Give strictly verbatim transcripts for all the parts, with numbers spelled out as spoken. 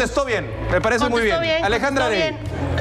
Contestó bien, me parece muy bien. bien. Alejandra Arey.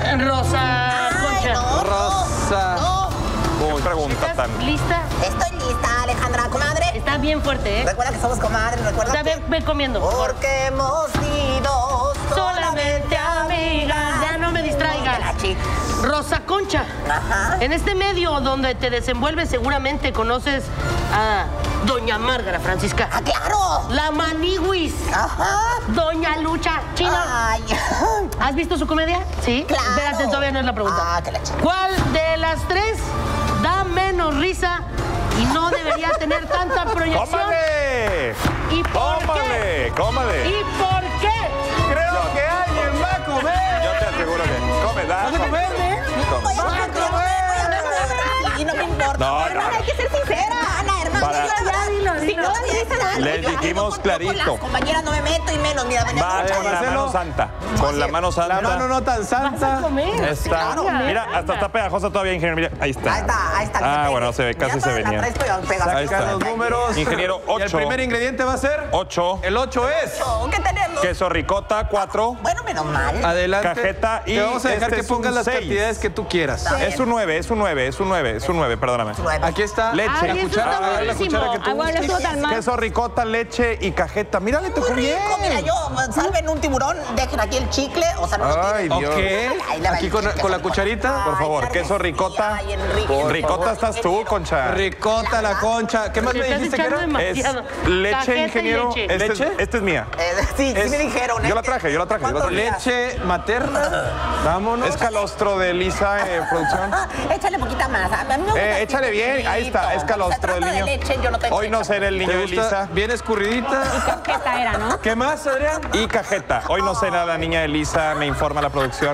Rosa Concha. No, Rosa. No. Qué pregunta ¿Estás tan... lista? Estoy lista, Alejandra, comadre. Está bien fuerte, ¿eh? Recuerda que somos comadres, recuerda Está que... bien, ve comiendo. por favor. Porque hemos sido Solamente amigas. Ya no me distraigas. Rosa Concha. Ajá. En este medio donde te desenvuelves seguramente conoces a Doña Márgara Francisca. ¡Ah, claro! La Maniwis. Ajá. Doña Lucha China. Ay. ¿Has visto su comedia? Sí. Claro. Espérate, todavía no es la pregunta. Ah, que la chica. ¿Cuál de las tres da menos risa y no debería tener tanta proyección? ¡Cómale! ¿Y por ¡Cómale! qué? ¡Cómale! ¿Y por qué? Creo que alguien va a comer. Yo te aseguro que... ¡Come, da! ¿Vas a comer? Voy a comer, voy a comer. Y no me importa. No, hermana, no. hay que ser sincera. Ana, hermana. Para- yo la verdad, si no te dicen algo, Les yo- ay, dijimos yo con- clarito. Con las compañeras no me meto y menos. Mira, venía Va con con la Marcelo. mano santa. Con la mano santa. La mano no tan ¿Vas a santa. comer? Está. Claro. Mira, hasta está pegajosa todavía, ingeniero. Mira, ahí está. Ahí está, ahí está. Ah, bueno, se ve, casi Mira, se la venía. traes pegada- pegada. Ahí Saca está. los números. Ingeniero, Y el ocho. primer ingrediente va a ser... Ocho. El ocho es... ¿Qué tenemos? Queso ricota, cuatro. Bueno, menos mal. Adelante. Cajeta y Te vamos a dejar este que es un pongas las seis. cantidades que tú quieras. Está bien. Es un nueve, es un nueve, es un nueve, es un nueve, perdóname. Nueve. Aquí está Leche. Ay, la eso cuchara, está a ver, la buenísimo. cuchara que tú Ah, bueno, no gustes. estuvo tan mal. Queso ricota, leche y cajeta. Mira, le tocó Muy bien. rico, mira, yo, salven un tiburón, dejen aquí el chicle, o sea, no lo Ay, tiren. Dios. Ok, Ahí le va aquí el con, chicle, con la por cucharita. favor. Por favor, Ay, queso claro que sí. ricota. Ay, Enrique, por Ricota favor, estás tú, ingeniero. Concha. Ricota, la concha. ¿Qué más Te me estás dijiste que echando era? Es demasiado. leche, Cajeta y ingeniero. leche. Este, ¿Leche? Es, esta es mía. Eh, sí, Es- sí me dijeron. yo ¿eh? la traje, yo la traje, yo la ¿Cuántos traje. días? Leche materna. Vámonos. Es calostro de Lisa, eh, producción. Échale poquita más. A mí me gusta Eh, así, échale bien, ahí está, es poquito. calostro Se del trata niño. de leche, yo no tengo Hoy no leche. será el niño ¿Te de gusta? Lisa. Bien escurridita. Cajeta era, ¿no? ¿Qué más, Adrián? Y cajeta. Hoy no será la niña de Lisa, me informa la producción.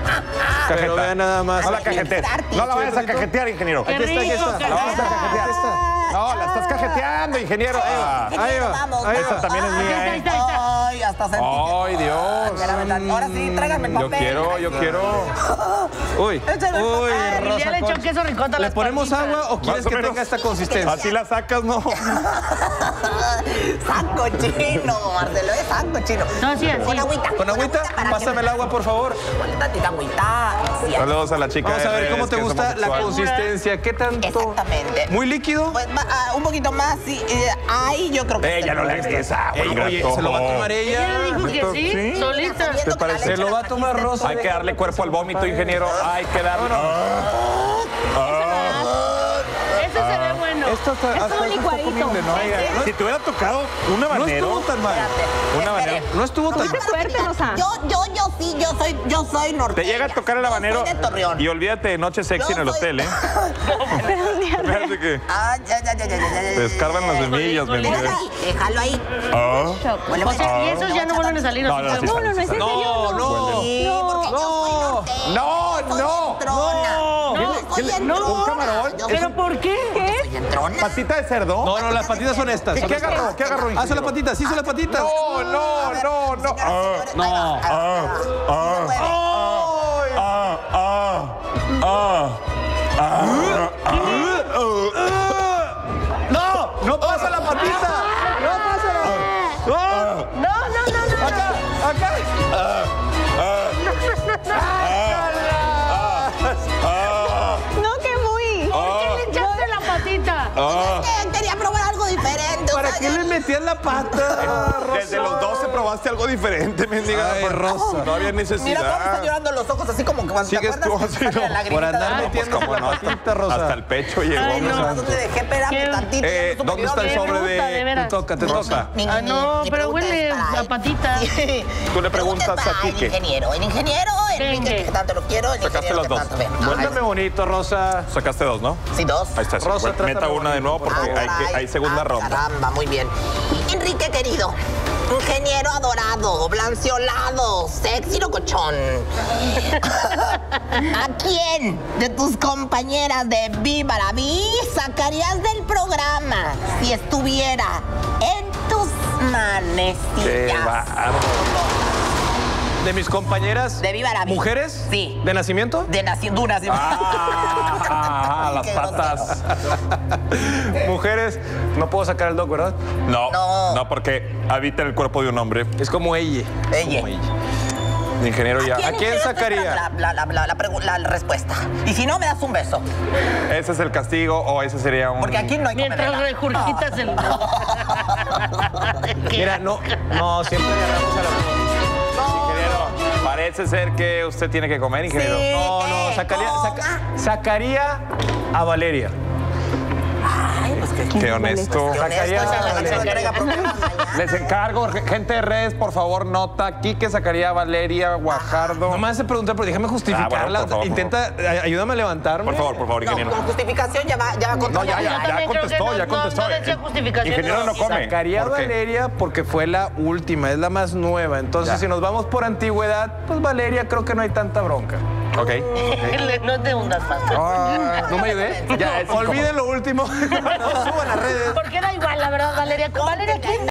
Pero vea nada más. No la cajetees. No la vayas a cajetear, ingeniero. Qué Aquí está, aquí rico, está. La vas a cajeta. cajetear. No, la estás cajeteando, ingeniero. Ah, Ahí va, Vamos, ahí esta va. también es Ahí está, mía, ahí ¿eh? está, ahí está. Ay, hasta sentí. Ay, Dios. Espérame tantito. Ahora sí, tráigame el Yo papel. quiero, yo quiero. Uy, Échale el uy, papel. Y ya Rosa le echó Concha. queso ricota a ¿Le las ponemos papitas. agua o quieres Más o que menos. tenga esta consistencia? Así la sacas, ¿no? Saco chino, Marcelo, es saco chino. No, así, así. Con agüita. ¿Con agüita? para que Pásame me- el agua, por favor. Con tantita agüita. Sí, Saludos a la chica. Vamos a de ver cómo redes te que es gusta la homosexual. consistencia. ¿Qué tanto? Exactamente. ¿Muy líquido? Pues va, ah, un poquito más, sí. eh, ahí yo creo que... Ella no le des agua, Ey, oye, ingrato. ¿se lo va a tomar Ella ella? dijo que sí, Sí. solita. ¿Te parece? Se lo va a tomar Rosa. Hay que darle cuerpo al vómito, ingeniero. Hay que darle. Ese se ve bueno. Esto está, Es hasta un eso está licuadito. comible, ¿no? Oiga, si te hubiera tocado un No habanero. estuvo tan mal. Un Espere. habanero. No estuvo tan Qué fuerte, Rosa. Yo, yo, yo sí, yo soy, yo soy norteña. Te llega a tocar el Yo habanero soy de Torreón. y olvídate de noche sexy Yo en el soy- hotel, ¿eh? Fíjate que Ah, ya, ya, ya, ya, ya, ya, ya. te escarban las semillas, ¿me Déjalo entiendes? ahí, déjalo ahí. Ah. Huele O muy- sea, y esos ya no vuelven a salir. No, así no, como- sí No, no, no, es en No, serio. no. Sí, porque yo soy norteña. No, Yo soy no, entrona. no. Yo ¿Qué le- soy qué le- entrona. un camarón? Yo ¿Pero soy- por qué? soy entrona. ¿Patita de cerdo? No, no, las patitas son estas. ¿Qué, son qué estas. agarró? ¿Qué agarró, Ah, son las ingeniero? patitas, sí son las patitas. No, no, no, no. Ah, No. ah, ah, ah, ah, ah, ah, ah. ¡No! ¡No pasa la patita! ¡No pasa la... ¡No! No, no, no, no. ¡Acá! ¡Acá! No, que muy. ¿Por qué le echaste la patita? Ah. Es que quería probar algo diferente. o ¿Para sea, qué yo- le metías la pata, Rosa? Desde los doce probaste algo diferente, mendiga. Ay, Rosa. No había Mira cómo están necesidad. llorando los ojos, así como que cuando te Sigues acuerdas tú que así, sale la ¿no? lagrimita Por andar de- Pues metiendo cómo la no, hasta, patita, Rosa. hasta el pecho llegó. Ay, Rosa. no. ¿A dónde dejé? Espérame ¿Qué? tantito. Eh, ya no ¿dónde está el supe sobre Me gusta, de de...? veras. Te toca, te toca. Mi- Ah, mi- no, mi pero pregunta huele es para a él. patita. Sí. Tú le Mi pregunta preguntas es para a el Quique. ingeniero. El ingeniero, Enrique, Venga. que tanto lo quiero. El Sacaste ingeniero las que dos. tanto ve. Cuéntame bonito, Rosa. Sacaste dos, ¿no? Sí, dos. Ahí está. sí. Rosa, Bueno, meta trátame una de nuevo porque Ah, hay, que, caray. hay segunda Ah, ronda. Caramba, muy bien. Enrique, querido. Ingeniero adorado, blanceolado, sexy locochón. ¿A quién de tus compañeras de Viva la Vi sacarías del programa si estuviera en tus Qué manecillas? bárbaro. ¿De mis compañeras? De Viva la Vida. ¿Mujeres? Sí. ¿De nacimiento? De nacimiento. Ah, las patas. Mujeres, no puedo sacar el doc, ¿verdad? No, No. no, porque habita el cuerpo de un hombre. Es como ella. Ella. Como Ingeniero ya. ¿A quién Estoy sacaría? esperando La, la, la, la, pregu- la respuesta. Y si no, me das un beso. ¿Ese es el castigo o ese sería un...? Porque aquí no hay Mientras comedera. regurgitas el... Mira, no, no, siempre agarramos a la... Ingeniero, parece ser que usted tiene que comer, ingeniero. Sí. No, no, sacaría, saca- sacaría a Valeria. Ay, pues que... Qué honesto. Qué honesto, Sacaría- esa relación no traiga problemas mañana. Les encargo, gente de redes, por favor, nota. Quique sacaría a Valeria Guajardo. Nomás se pregunté, pero déjame justificarla. Ah, bueno, por favor, Intenta, ay- ayúdame a levantarme. Por favor, por favor, No, ingeniero. con justificación ya va, ya va con No, todo. ya, Yo ya, ya también creo contestó, que no- ya no- contestó. no decía justificación. Ingeniero no come. Sacaría a ¿Por qué? Valeria porque fue la última, es la más nueva. Entonces, Ya. si nos vamos por antigüedad, pues Valeria creo que no hay tanta bronca. Ok. No te hundas más. ¿No me ayudé? Ya, es Olviden lo último. No suban a redes. Porque da igual, la verdad, Valeria. Valeria, ¿quién